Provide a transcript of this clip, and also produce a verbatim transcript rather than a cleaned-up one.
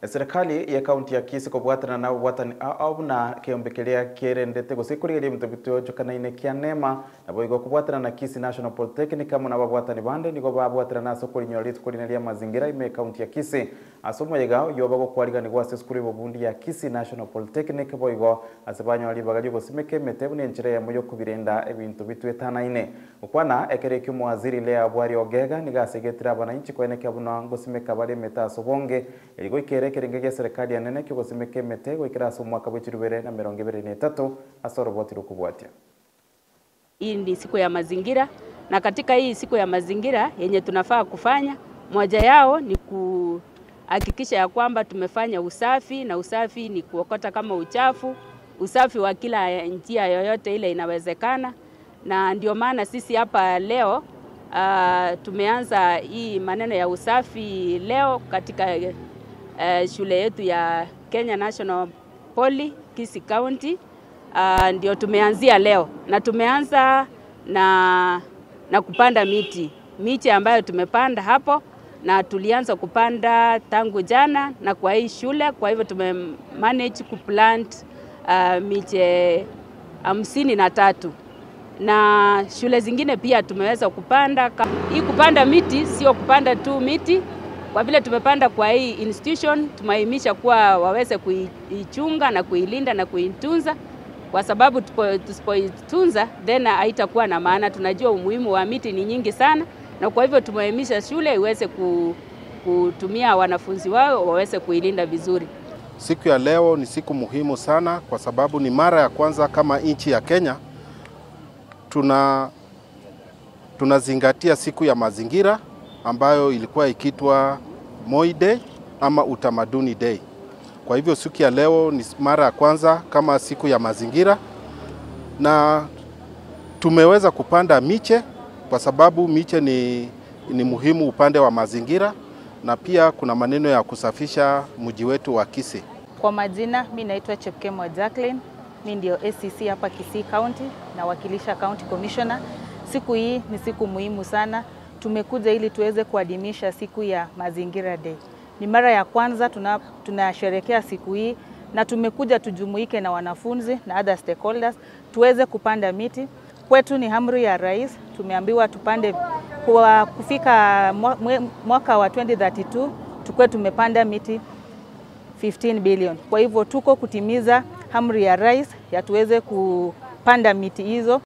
serikali ya kaunti ya Kisii kubwatana na ubwatani au na kiombekelea kirendete gusikuriria mutubito jukanaine kia nema na boigo kubwatana na Kisii National Polytechnic kama na babwatani bande nigo babwatana na sokori nyori tukurinaria mazingira ime kaunti ya Kisii asomo yegao yobago kwariga ni gwase skuri bobundi ya Kisii National Polytechnic boigo asabanyo ali bagaje gosimeke metebu ni nchire ya moyo kubirenda ebintu bitwetanaine ukwana ekereke mwaziri lea abwari ogega nigasegetira abananchi kweneke abuno ngosimeka bari metaso bonge iligo ikere kerengege serikali ya nene kigosimeke metego ikiraso mwaka bw'irubere na mirongo ibiri n'itatu asoroboti rukubwatia. Hii ni siku ya mazingira, na katika hii siku ya mazingira yenye tunafaa kufanya, moja yao ni kuhakikisha ya kwamba tumefanya usafi, na usafi ni kuokota kama uchafu, usafi wa kila njia yoyote ile inawezekana. Na ndio maana sisi hapa leo uh, tumeanza hii maneno ya usafi leo katika uh, shule yetu ya Kenya National Poly Kisii County. Uh, ndio tumeanzia leo, na tumeanza na na kupanda miti miti ambayo tumepanda hapo, na tulianza kupanda tangu jana na kwa hii shule. Kwa hivyo tume manage kuplant uh, miche hamsini na tatu, na shule zingine pia tumeweza kupanda. Hii kupanda miti sio kupanda tu miti, kwa vile tumepanda kwa hii institution tumaimisha kuwa waweze kuichunga na kuilinda na kuitunza, kwa sababu tusipoitunza then haitakuwa na maana. Tunajua umuhimu wa miti ni nyingi sana, na kwa hivyo tumaimisha shule iweze kutumia wanafunzi wao waweze kuilinda vizuri. Siku ya leo ni siku muhimu sana kwa sababu ni mara ya kwanza kama nchi ya Kenya tuna tunazingatia siku ya mazingira ambayo ilikuwa ikitwa Moi Day ama Utamaduni Day. Kwa hivyo siku ya leo ni mara ya kwanza kama siku ya mazingira, na tumeweza kupanda miche kwa sababu miche ni, ni muhimu upande wa mazingira, na pia kuna maneno ya kusafisha mji wetu wa Kisii. Kwa majina, mimi naitwa Chepkemwa Jacqueline, mimi ndio A C C hapa Kisii County na wakilisha County Commissioner. Siku hii ni siku muhimu sana. Tumekuja ili tuweze kuadhimisha siku ya mazingira day. Ni mara ya kwanza tunasherehekea tuna siku hii, na tumekuja tujumuike na wanafunzi na other stakeholders tuweze kupanda miti. Kwetu ni amri ya rais, tumeambiwa tupande kwa kufika mwaka wa twenty thirty-two tukue tumepanda miti fifteen billion. Kwa hivyo tuko kutimiza amri ya rais ya tuweze kupanda miti hizo